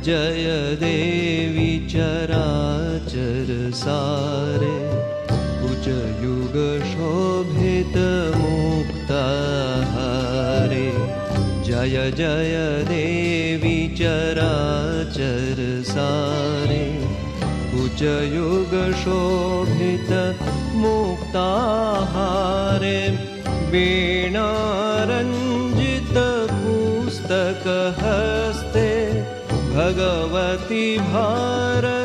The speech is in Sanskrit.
जय देवी चराचर सारे, उच्चयुग शोभित मुक्ताहारे। जय जय देवी चराचर सारे, उच्चयुग शोभित मुक्ताहारे। वीणारञ्जित पुस्तक हस्ते, भगवती भारत